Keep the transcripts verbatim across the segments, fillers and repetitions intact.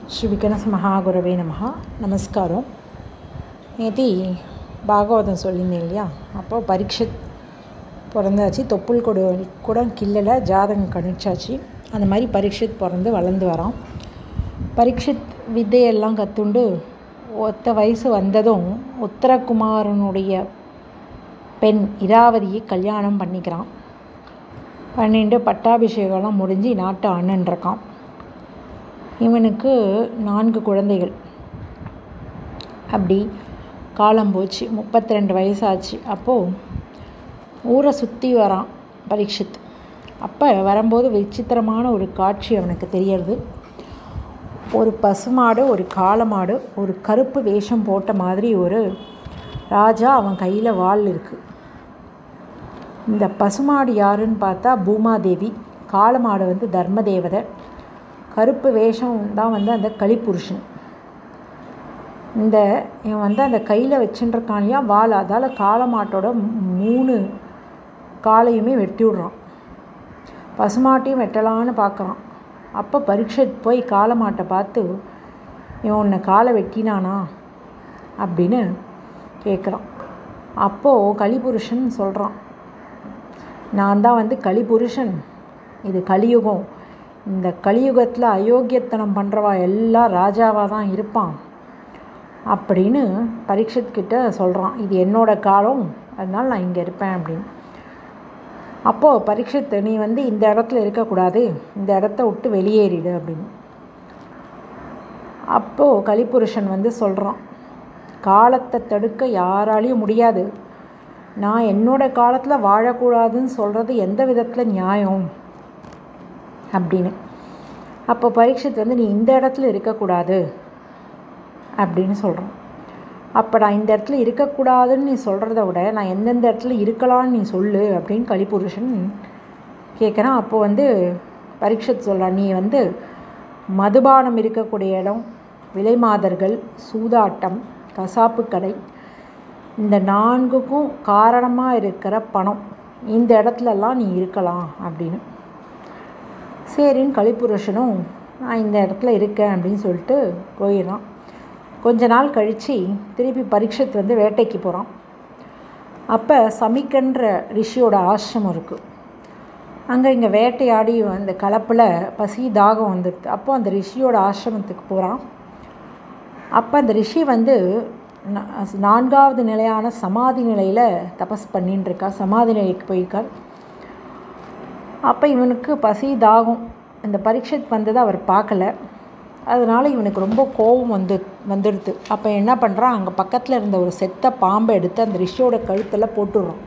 ஸ்ரீ விகனச மகாகுரவே நமஹ. நமஸ்காரம். நேத்தி பாகவதம் சொல்லியிருந்தேன் இல்லையா? அப்போ பரீட்சித் பிறந்தாச்சு, தொப்புள் கொடு கூட கிள்ளலை, ஜாதகம் கணிச்சாச்சு. அந்த மாதிரி பரீட்சித் பிறந்து வளர்ந்து வரான். பரீட்சித் வித்தையெல்லாம் கற்றுண்டு ஒத்த வயசு வந்ததும் உத்தரகுமாரனுடைய பெண் இராவதியை கல்யாணம் பண்ணிக்கிறான். பண்ணிட்டு பட்டாபிஷேகம்லாம் முடிஞ்சு நாட்டை ஆண்டுருக்கான். இவனுக்கு நான்கு குழந்தைகள். அப்படி காலம் போச்சு, முப்பத்தி ரெண்டு வயசாச்சு. அப்போது ஊரை சுற்றி வரான் பரீட்சித். அப்போ வரும்போது விசித்திரமான ஒரு காட்சி அவனுக்கு தெரியறது. ஒரு பசுமாடு, ஒரு காளமாடு, ஒரு கருப்பு வேஷம் போட்ட மாதிரி ஒரு ராஜா, அவன் கையில் வாள் இருக்குது. இந்த பசுமாடு யாருன்னு பார்த்தா பூமாதேவி, காளமாடு வந்து தர்மதேவதை, கருப்பு வேஷம் தான் வந்து அந்த கலிபுருஷன். இந்த இவன் வந்து அந்த கையில் வச்சுட்டுருக்கான் இல்லையா வாள், அதால் காளமாட்டோட மூணு காலையுமே வெட்டி விடுறான். பசுமாட்டையும் வெட்டலான்னு பார்க்குறான். அப்போ பரீட்சித் போய் காளமாட்டை பார்த்து, இவன் உன்னை காலை வெட்டினானா அப்படின்னு கேட்குறான். அப்போது கலிபுருஷன் சொல்கிறான், நான் தான் வந்து கலிபுருஷன், இது கலியுகம், இந்த கலியுகத்தில் அயோக்கியத்தனம் பண்ணுறவா எல்லாம் ராஜாவாக தான் இருப்பான் அப்படின்னு பரீட்சித்கிட்ட சொல்கிறான். இது என்னோடய காலம், அதனால் நான் இங்கே இருப்பேன் அப்படின்னு. அப்போது பரீட்சித், நீ வந்து இந்த இடத்துல இருக்கக்கூடாது, இந்த இடத்த விட்டு வெளியேறிடு அப்படின்னு. அப்போது கலிபுருஷன் வந்து சொல்கிறான், காலத்தை தடுக்க யாராலையும் முடியாது, நான் என்னோடய காலத்தில் வாழக்கூடாதுன்னு சொல்கிறது எந்த விதத்தில் நியாயம் அப்படின்னு. அப்போ பரீட்சித் வந்து, நீ இந்த இடத்துல இருக்கக்கூடாது அப்படின்னு சொல்கிறான். அப்போ நான் இந்த இடத்துல இருக்கக்கூடாதுன்னு நீ சொல்கிறத விட நான் எந்தெந்த இடத்துல இருக்கலான்னு நீ சொல்லு அப்படின்னு கலிபுருஷன் கேட்குறான். அப்போ வந்து பரீட்சித் சொல்கிறான், நீ வந்து மதுபானம் இருக்கக்கூடிய இடம், விலைமாதர்கள், சூதாட்டம், கசாப்பு கடை, இந்த நான்குக்கும் காரணமாக இருக்கிற பணம், இந்த இடத்துலலாம் நீ இருக்கலாம் அப்படின்னு. சரின்னு கலிபுருஷனும் நான் இந்த இடத்துல இருக்கேன் அப்படின்னு சொல்லிட்டு போயிடறான். கொஞ்ச நாள் கழித்து திருப்பி பரீட்சித் வந்து வேட்டைக்கு போகிறான். அப்போ சமிக்கன்ற ரிஷியோட ஆசிரமம் இருக்குது. அங்கே இங்கே வேட்டையாடி அந்த கலப்பில் பசி தாகம் வந்துடுது. அப்போ அந்த ரிஷியோட ஆசிரமத்துக்கு போகிறான். அப்போ அந்த ரிஷி வந்து நான்காவது நிலையான சமாதி நிலையில் தபஸ் பண்ணின்னு இருக்கா, சமாதி நிலைக்கு போயிருக்கார். அப்போ இவனுக்கு பசி தாகம், இந்த பரீட்சித் வந்ததை அவர் பார்க்கல. அதனால் இவனுக்கு ரொம்ப கோபம் வந்து வந்துடுது. அப்போ என்ன பண்ணுறான், அங்கே பக்கத்தில் இருந்த ஒரு செத்த பாம்பை எடுத்து அந்த ரிஷியோட கழுத்தில் போட்டுடுறான்.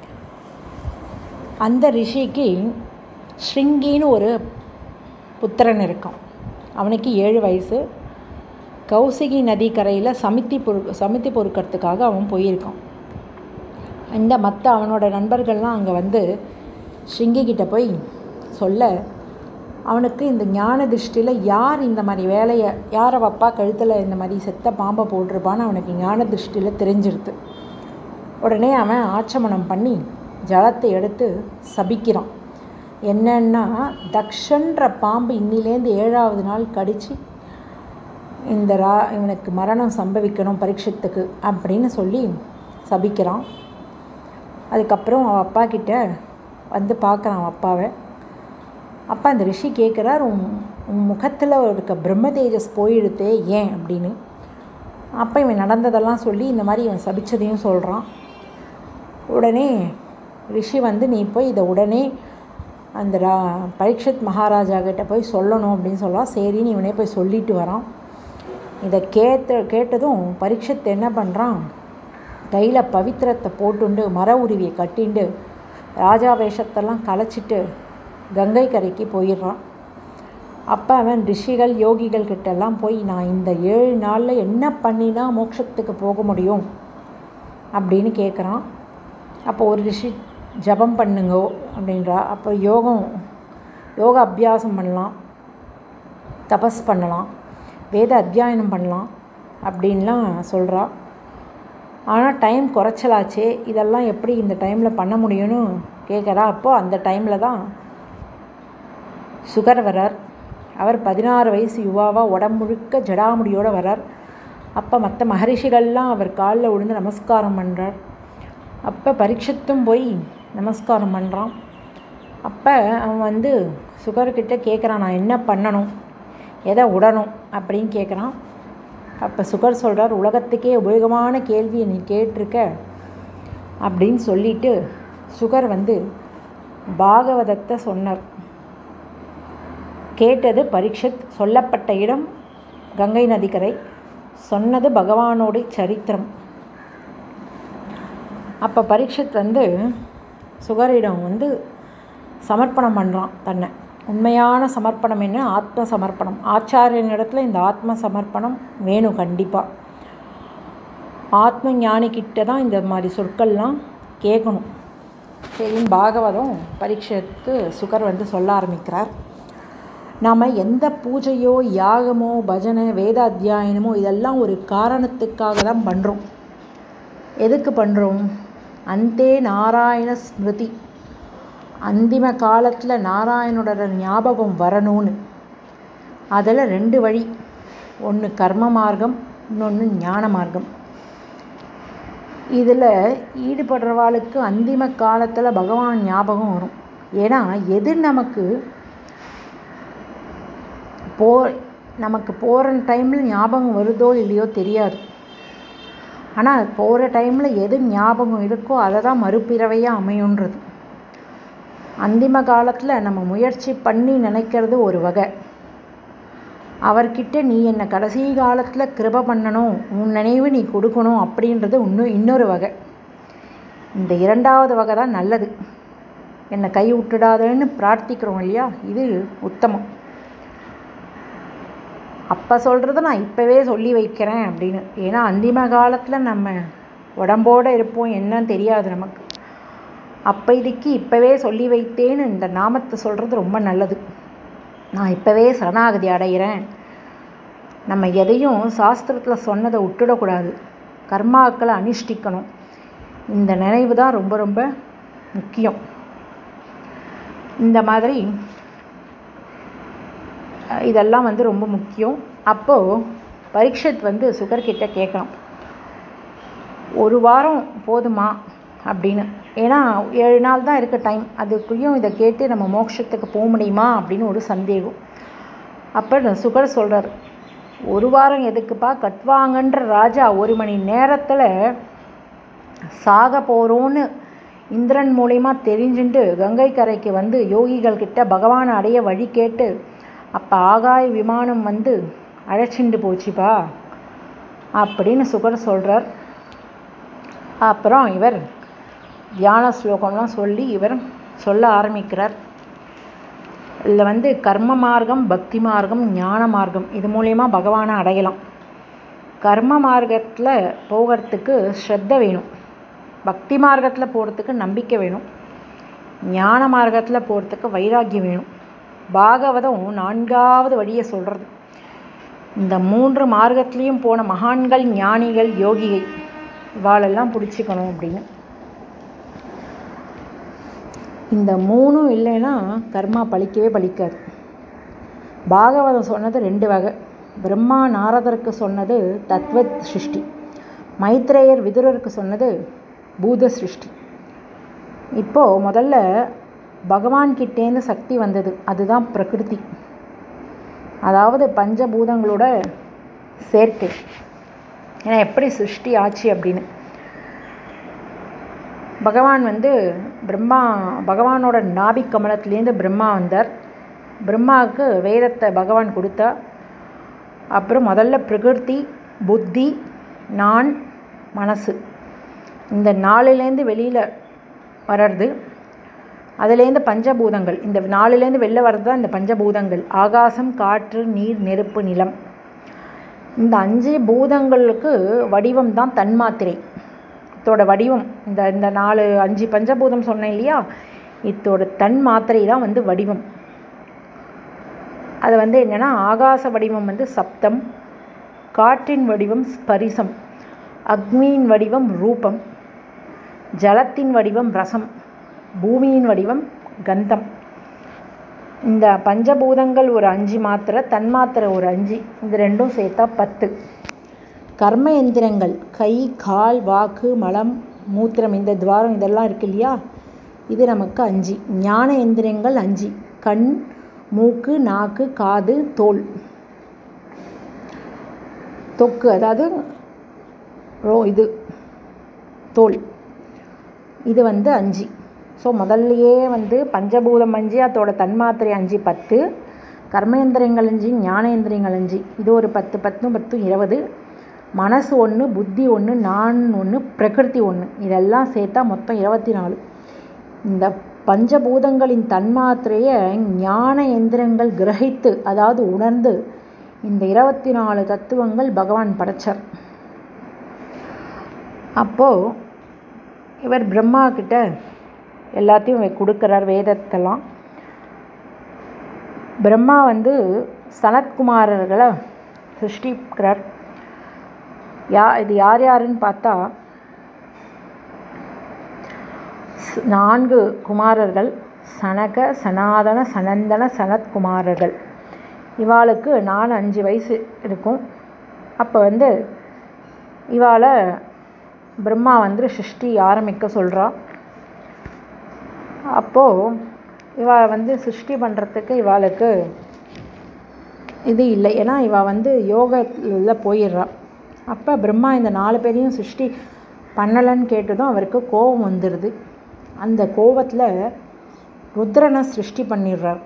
அந்த ரிஷிக்கு ஸ்ருங்கின்னு ஒரு புத்திரன் இருக்கான். அவனுக்கு ஏழு வயசு. கௌசிகி நதி கரையில் சமித்தி பொறு சமித்தி பொறுக்கிறதுக்காக அவன் போயிருக்கான். இந்த மற்ற அவனோட நண்பர்கள்லாம் அங்கே வந்து ஸ்ருங்கிக்கிட்ட போய் சொல்ல, அவனுக்கு இந்த ஞான திருஷ்டியில் யார் இந்த மாதிரி வேலையை, யார் அவள் அப்பா கழுத்தில் இந்த மாதிரி செத்த பாம்பை போட்டிருப்பான்னு அவனுக்கு ஞான திருஷ்டியில் தெரிஞ்சிருது. உடனே அவன் ஆச்சமனம் பண்ணி ஜலத்தை எடுத்து சபிக்கிறான். என்னன்னா, தக்ஷன்ற பாம்பு இன்னிலேருந்து ஏழாவது நாள் கடித்து இந்த ரா இவனுக்கு மரணம் சம்பவிக்கணும் பரீட்சித்துக்கு அப்படின்னு சொல்லி சபிக்கிறான். அதுக்கப்புறம் அவன் அப்பா கிட்ட வந்து பார்க்குறான் அவன் அப்பாவை. அப்பா அந்த ரிஷி கேட்குறார், உன் உன் முகத்தில் இருக்க பிரம்ம தேஜஸ் போயிடுத்தே ஏன் அப்படின்னு. அப்போ இவன் நடந்ததெல்லாம் சொல்லி இந்த மாதிரி இவன் சபிச்சதையும் சொல்கிறான். உடனே ரிஷி வந்து, நீ போய் இதை உடனே அந்த ரா பரீட்சித் மகாராஜா கிட்ட போய் சொல்லணும் அப்படின்னு சொல்லலாம். சரின்னு இவனே போய் சொல்லிட்டு வரான். இதை கேட்ட கேட்டதும் பரீட்சித் என்ன பண்ணுறான், கையில் பவித்திரத்தை போட்டுண்டு மர உருவியை கட்டிண்டு ராஜா வேஷத்தெல்லாம் கலைச்சிட்டு கங்கை கரைக்கு போயிடுறான். அப்போ அவன் ரிஷிகள் யோகிகள் கிட்டெல்லாம் போய், நான் இந்த ஏழு நாளில் என்ன பண்ணினா மோட்சத்துக்கு போக முடியும் அப்படின்னு கேட்குறான். அப்போ ஒரு ரிஷி, ஜபம் பண்ணுங்கோ அப்படின்றா. அப்போ யோகம் யோக அபியாசம் பண்ணலாம், தபஸ் பண்ணலாம், வேத அத்தியாயனம் பண்ணலாம் அப்படின்லாம் சொல்கிறா. ஆனால் டைம் குறைச்சலாச்சே, இதெல்லாம் எப்படி இந்த டைமில் பண்ண முடியும்னு கேட்குறா. அப்போது அந்த டைமில் தான் சுகர் வரார். அவர் பதினாறு வயசு யுவாவாக உடம்புழுக்க ஜடாமுடியோடு வரார். அப்போ மற்ற மகரிஷிகள்லாம் அவர் காலில் விழுந்து நமஸ்காரம் பண்ணுறார். அப்போ பரீட்சித்தும் போய் நமஸ்காரம் பண்ணுறான். அப்போ அவன் வந்து சுகர்கிட்ட கேட்குறான், நான் என்ன பண்ணணும், எதை உடணும் அப்படின்னு கேட்குறான். அப்போ சுகர் சொல்கிறார், உலகத்துக்கே உபயோகமான கேள்வியை நீ கேட்டிருக்க அப்படின்னு சொல்லிட்டு சுகர் வந்து பாகவதத்தை சொன்னார். கேட்டது பரீட்சித், சொல்லப்பட்ட இடம் கங்கை நதிக்கரை, சொன்னது பகவானோட சரித்திரம். அப்போ பரீட்சித் வந்து சுகரிடம் வந்து சமர்ப்பணம் பண்ணுறான் தன்னை. உண்மையான சமர்ப்பணம் என்ன? ஆத்ம சமர்ப்பணம். ஆச்சாரியனிடத்துல இந்த ஆத்ம சமர்ப்பணம் வேணும் கண்டிப்பாக. ஆத்ம ஞானிக்கிட்ட தான் இந்த மாதிரி சொற்கள்லாம் கேட்கணும். சரின்னு பாகவதம் பரீட்சித்து சுகர் வந்து சொல்ல ஆரம்பிக்கிறார். நாம் எந்த பூஜையோ யாகமோ பஜனை வேத அத்தியாயனமோ இதெல்லாம் ஒரு காரணத்துக்காக தான் பண்ணுறோம். எதுக்கு பண்ணுறோம்? அந்தே நாராயண ஸ்மிருதி, அந்திம காலத்தில் நாராயணோட ஞாபகம் வரணும்னு. அதில் ரெண்டு வழி, ஒன்று கர்ம மார்க்கம், இன்னொன்று ஞான மார்க்கம். இதில் ஈடுபடுறவாளுக்கு அந்திம காலத்தில் பகவான் ஞாபகம் வரும். ஏன்னா எது நமக்கு போ நமக்கு போகிற டைமில் ஞாபகம் வருதோ இல்லையோ தெரியாது. ஆனால் போகிற டைமில் எது ஞாபகம் இருக்கோ அதை தான் மறுபிறவையாக அமையுன்றது. அந்திம காலத்தில் நம்ம முயற்சி பண்ணி நினைக்கிறது ஒரு வகை. அவர்கிட்ட நீ என்னை கடைசி காலத்தில் கிருபை பண்ணணும், உன் நினைவு நீ கொடுக்கணும் அப்படின்றது இன்னும் இன்னொரு வகை. இந்த இரண்டாவது வகை தான் நல்லது. என்னை கை விட்டுடாதேன்னு பிரார்த்திக்கிறோம் இல்லையா, இது உத்தமம். அப்போ சொல்கிறது நான் இப்போவே சொல்லி வைக்கிறேன் அப்படின்னு. ஏன்னா அந்திம காலத்தில் நம்ம உடம்போடு இருப்போம், என்னன்னு தெரியாது நமக்கு. அப்போதைக்கு இப்போவே சொல்லி வைத்தேன்னு இந்த நாமத்தை சொல்கிறது ரொம்ப நல்லது. நான் இப்போவே சரணாகதி அடைகிறேன். நம்ம எதையும் சாஸ்திரத்தில் சொன்னதை விட்டுடக்கூடாது, கர்மாக்களை அனுஷ்டிக்கணும். இந்த நினைவு தான் ரொம்ப ரொம்ப முக்கியம். இந்த மாதிரி இதெல்லாம் வந்து ரொம்ப முக்கியம். அப்போது பரீட்சித் வந்து சுகர்கிட்ட கேட்கணும், ஒரு வாரம் போதுமா அப்படின்னு. ஏன்னா ஏழு நாள் தான் இருக்க டைம், அதுக்குள்ளேயும் இதை கேட்டு நம்ம மோட்சத்துக்கு போக முடியுமா அப்படின்னு ஒரு சந்தேகம். அப்போ சுகர் சொல்கிறார், ஒரு வாரம் எதுக்குப்பா, கட்வாங்கன்ற ராஜா ஒரு மணி நேரத்தில் சாக போகிறோன்னு இந்திரன் மூலிமா தெரிஞ்சுட்டு கங்கை கரைக்கு வந்து யோகிகள்கிட்ட பகவானை அடைய வழி கேட்டு அப்போ ஆகாய விமானம் வந்து அழைச்சிட்டு போச்சுப்பா அப்படின்னு சுகர் சொல்கிறார். அப்புறம் இவர் தியான ஸ்லோகம்லாம் சொல்லி இவர் சொல்ல ஆரம்பிக்கிறார். இதில் வந்து கர்ம மார்க்கம், பக்தி மார்க்கம், ஞான மார்க்கம், இது மூலயமா பகவானை அடையலாம். கர்ம மார்க்கத்தில் போகிறதுக்கு ஸ்ரத்த வேணும், பக்தி மார்க்கத்தில் போகிறதுக்கு நம்பிக்கை வேணும், ஞான மார்க்கத்தில் போகிறதுக்கு வைராக்கியம் வேணும். பாகவதம் நான்காவது வழியை சொல்கிறது. இந்த மூன்று மார்க்கத்துலேயும் போன மகான்கள், ஞானிகள், யோகிகை இவாளெல்லாம் பிடிச்சிக்கணும் அப்படின்னு. இந்த மூணும் இல்லைன்னா கர்மா பலிக்கவே பலிக்காது. பாகவதம் சொன்னது ரெண்டு வகை. பிரம்மா நாரதருக்கு சொன்னது தத்வத் சிருஷ்டி, மைத்ரேயர் விதுரருக்கு சொன்னது பூத சிருஷ்டி. இப்போது முதல்ல பகவான்கிட்டேருந்து சக்தி வந்தது, அதுதான் பிரகிருதி, அதாவது பஞ்சபூதங்களோட சேர்க்கை. ஏன்னா எப்படி சிருஷ்டி ஆச்சு அப்படின்னு. பகவான் வந்து பிரம்மா பகவானோட நாபி கமலத்துலேருந்து பிரம்மா வந்தார். பிரம்மாவுக்கு வேதத்தை பகவான் கொடுத்தா. அப்புறம் முதல்ல பிரகிருதி, புத்தி, நான், மனசு, இந்த நாலுலேருந்து வெளியில் வர்றது. அதுலேருந்து பஞ்சபூதங்கள், இந்த நாலுலேருந்து வெளில வர்றது தான் இந்த பஞ்சபூதங்கள். ஆகாசம், காற்று, நீர், நெருப்பு, நிலம். இந்த அஞ்சு பூதங்களுக்கு வடிவம் தான் தன்மாத்திரை. இதோட வடிவம் இந்த இந்த நாலு அஞ்சு பஞ்சபூதம் சொன்னேன் இல்லையா, இதோட தன் மாத்திரை தான் வந்து வடிவம். அது வந்து என்னென்னா, ஆகாச வடிவம் வந்து சப்தம், காற்றின் வடிவம் ஸ்பரிசம், அக்னியின் வடிவம் ரூபம், ஜலத்தின் வடிவம் ரசம், பூமியின் வடிவம் கந்தம். இந்த பஞ்சபூதங்கள் ஒரு அஞ்சு மாத்திரை, தன்மாத்திரை ஒரு அஞ்சு, இது ரெண்டும் சேர்த்தா பத்து. கர்ம எந்திரங்கள் கை, கால், வாக்கு, மலம், மூத்திரம், இந்த துவாரம் இதெல்லாம் இருக்கு இல்லையா, இது நமக்கு அஞ்சு. ஞான எந்திரங்கள் அஞ்சு: கண், மூக்கு, நாக்கு, காது, தோல், தொக்கு, அதாவது ரோ இது தோல், இது வந்து அஞ்சு. ஸோ முதல்லையே வந்து பஞ்சபூதம் அஞ்சு, அதோட தன்மாத்திரை அஞ்சு, பத்து. கர்மேந்திரங்கள் அஞ்சு, ஞானேந்திரியங்கள் அஞ்சு, இது ஒரு பத்து, பத்து பத்து இருபது. மனசு ஒன்று, புத்தி ஒன்று, நான் ஒன்று, பிரகிருதி ஒன்று, இதெல்லாம் சேர்த்தா மொத்தம் இருபத்தி நாலு. இந்த பஞ்சபூதங்களின் தன்மாத்திரையை ஞான எந்திரங்கள் கிரகித்து, அதாவது உணர்ந்து, இந்த இருபத்தி நாலு தத்துவங்கள் பகவான் படைச்சார். அப்போது இவர் பிரம்மா கிட்ட எல்லாத்தையும் கொடுக்குறார், வேதத்தெல்லாம். பிரம்மா வந்து சனத்குமாரர்களை சிருஷ்டிக்கிறார். யா இது யார் யாருன்னு பார்த்தா நான்கு குமாரர்கள்: சனக, சனாதன, சனந்தன, சனத்குமாரர்கள். இவாளுக்கு நாலு அஞ்சு வயசு இருக்கும். அப்போ வந்து இவாளை பிரம்மா வந்து சிருஷ்டி ஆரம்பிக்க சொல்கிறா. அப்போது இவள் வந்து சிருஷ்டி பண்ணுறதுக்கு இவாளுக்கு இது இல்லை, ஏன்னா இவள் வந்து யோகத்தில் போயிடுறா. அப்போ பிரம்மா இந்த நாலு பேரையும் சிருஷ்டி பண்ணலைன்னு கேட்டதும் அவருக்கு கோபம் வந்துடுது. அந்த கோபத்தில் ருத்ரனை சிருஷ்டி பண்ணிடுறார்.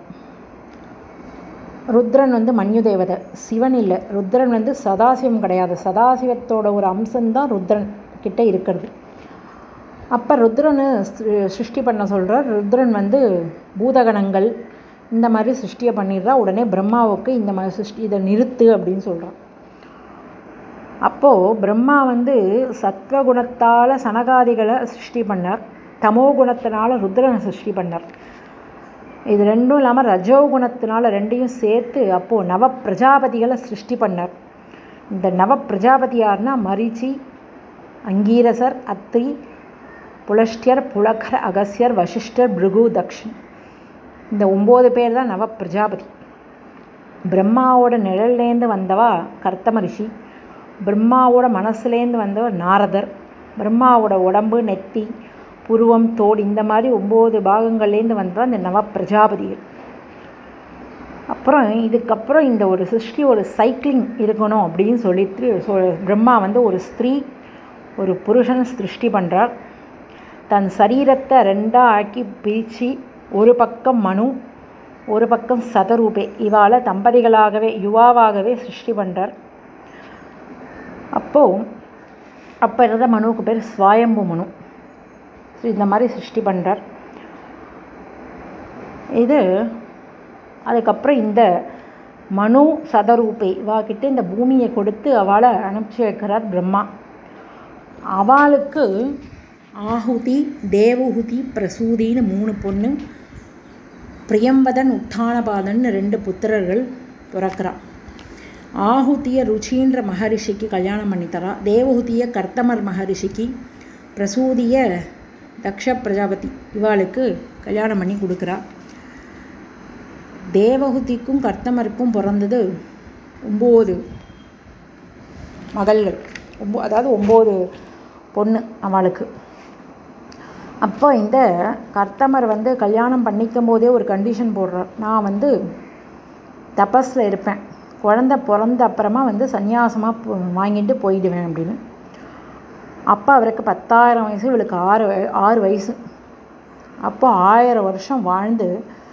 ருத்ரன் வந்து மன்யு தேவதை, சிவன் இல்லை. ருத்ரன் வந்து சதாசிவம் கிடையாது, சதாசிவத்தோட ஒரு அம்சம்தான் ருத்ரன் கிட்ட இருக்கிறது. அப்போ ருத்ரனை சிருஷ்டி பண்ண சொல்கிறார். ருத்ரன் வந்து பூதகணங்கள் இந்த மாதிரி சிருஷ்டியை பண்ணிடுறா. உடனே பிரம்மாவுக்கு இந்த மாதிரி சிருஷ்டி இதை நிறுத்து அப்படின்னு சொல்கிறான். அப்போது பிரம்மா வந்து சத்வகுணத்தால் சனகாதிகளை சிருஷ்டி பண்ணார், தமோ குணத்தினால ருத்ரனை சிருஷ்டி பண்ணார். இது ரெண்டும் இல்லாமல் ரஜோகுணத்தினால ரெண்டையும் சேர்த்து அப்போது நவ பிரஜாபதிகளை சிருஷ்டி பண்ணார். இந்த நவ பிரஜாபதி யாருன்னா மரீச்சி, அங்கீரசர், அத்ரி, புலஷ்டியர், புலகர், அகஸ்யர், வசிஷ்டர், பிருகு, தக்ஷன். இந்த ஒம்பது பேர் தான் நவ பிரஜாபதி. பிரம்மாவோட நிழல்லேருந்து வந்தவா கர்த்தம ரிஷி, பிரம்மாவோட மனசுலேருந்து வந்தவர் நாரதர், பிரம்மாவோட உடம்பு, நெத்தி, புருவம், தோல், இந்த மாதிரி ஒம்பது பாகங்கள்லேருந்து வந்தவா இந்த நவ பிரஜாபதிகள். அப்புறம் இதுக்கப்புறம் இந்த ஒரு சிருஷ்டி ஒரு சைக்கிளிங் இருக்கணும் அப்படின்னு சொல்லிட்டு சொ பிரம்மா வந்து ஒரு ஸ்திரீ ஒரு புருஷன் சிருஷ்டி பண்ணுறார். தன் சரீரத்தை ரெண்டாக ஆக்கி பிரித்து ஒரு பக்கம் மனு, ஒரு பக்கம் சதரூபே, இவாளை தம்பதிகளாகவே யுவாவாகவே சிருஷ்டி பண்ணுறார். அப்போது அப்போ இருந்த மனுவுக்கு பேர் ஸ்வயம்பு மனு. ஸோ இந்த மாதிரி சிருஷ்டி பண்ணுறார். இது அதுக்கப்புறம் இந்த மனு சதரூபே இவாக்கிட்ட இந்த பூமியை கொடுத்து அவளை அனுப்பிச்சி வைக்கிறார் பிரம்மா. அவளுக்கு ஆಹುதி, தேவஹுதி, பிரசூதின்னு மூணு பொண்ணு, பிரியம்பதன், உத்தானபாதன் ரெண்டு புத்திரர்கள் பிறக்கிறான். ஆಹುதியை ருச்சின்ற மகரிஷிக்கு கல்யாணம் பண்ணித்தரா, தேவஹுதியை கர்த்தமர் மகரிஷிக்கு, பிரசூதியை தக்ஷ பிரஜாபதி இவாளுக்கு கல்யாணம் பண்ணி கொடுக்குறா. தேவஹுதிக்கும் கர்த்தமருக்கும் பிறந்தது ஒம்பது மகள்கள், ஒம்போ அதாவது ஒம்பது பொண்ணு அவளுக்கு. அப்போ இந்த கர்த்தமர் வந்து கல்யாணம் பண்ணிக்கும் போதே ஒரு கண்டிஷன் போடுறார், நான் வந்து தபஸில் இருப்பேன், குழந்த பிறந்த அப்புறமா வந்து சந்நியாசமாக வாங்கிட்டு போயிடுவேன் அப்படின்னு. அப்போ அவருக்கு பத்தாயிரம் வயசு, இவளுக்கு ஆறு ஆறு வயசு. அப்போ ஆயிரம் வருஷம் வாழ்ந்து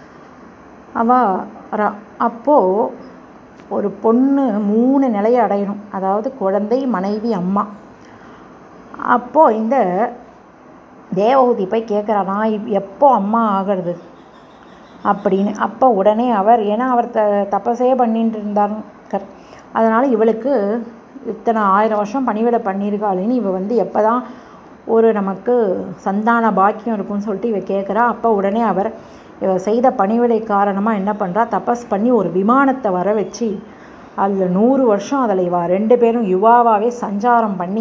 அவள் அப்போது ஒரு பொண்ணு மூணு நிலையை அடையணும், அதாவது குழந்தை, மனைவி, அம்மா. அப்போது இந்த தேவஹுதி போய் கேட்குறா, நான் எப்போ அம்மா ஆகிறது அப்படின்னு. அப்போ உடனே அவர், ஏன்னா அவர் த தபஸே பண்ணிட்டு இருந்தார், அதனால் இவளுக்கு இத்தனை ஆயிரம் வருஷம் பணிவிடை பண்ணியிருக்காளின்னு இவள் வந்து எப்போ தான் ஒரு நமக்கு சந்தான பாக்கியம் இருக்குன்னு சொல்லிட்டு இவள் கேட்குறா. அப்போ உடனே அவர் இவள் செய்த பணிவிடை காரணமாக என்ன பண்ணுறா, தபஸ் பண்ணி ஒரு விமானத்தை வர வச்சு அதில் நூறு வருஷம் அதில் இவா ரெண்டு பேரும் யுவாவாகவே சஞ்சாரம் பண்ணி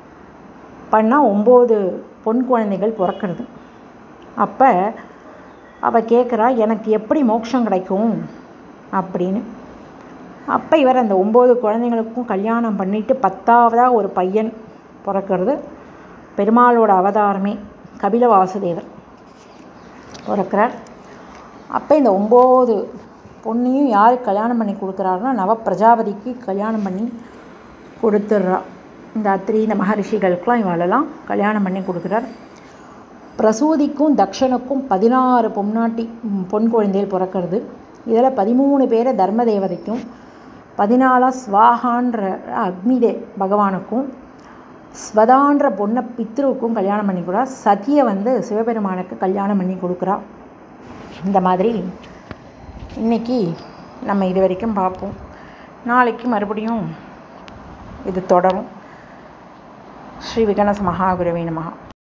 பண்ணால் ஒம்பது பொன் குழந்தைகள் பிறக்கிறது. அப்போ அவள் கேட்குறா, எனக்கு எப்படி மோட்சம் கிடைக்கும் அப்படின்னு. அப்போ இவர் அந்த ஒம்பது குழந்தைங்களுக்கும் கல்யாணம் பண்ணிவிட்டு பத்தாவதாக ஒரு பையன் பிறக்கிறது. பெருமாளோட அவதாரமே கபில வாசுதேவர் பிறக்கிறார். அப்போ இந்த ஒம்பது பொண்ணையும் யாருக்கு கல்யாணம் பண்ணி கொடுக்குறாருன்னா நவ பிரஜாபதிக்கு கல்யாணம் பண்ணி கொடுத்துட்றா. இந்த அத்திரி இந்த மகரிஷிகளுக்கெலாம் இவாளெல்லாம் கல்யாணம் பண்ணி கொடுக்குறார். பிரசூதிக்கும் தக்ஷனுக்கும் பதினாறு பொன்னாட்டி பொன் குழந்தைகள் பிறக்கிறது. இதில் பதிமூணு பேரை தர்ம தேவதைக்கும், பதினாலா ஸ்வாகான்ற அக்னி தே பகவானுக்கும், ஸ்வதான்ற பொண்ணை பித்ருவுக்கும் கல்யாணம் பண்ணி கொடுக்குறா. சதியை வந்து சிவபெருமானுக்கு கல்யாணம் பண்ணி கொடுக்குறா. இந்த மாதிரி இன்றைக்கி நம்ம இது வரைக்கும் பார்ப்போம். நாளைக்கு மறுபடியும் இது தொடரும். ஸ்ரீ விகனச மகாகுருவே நமஹ.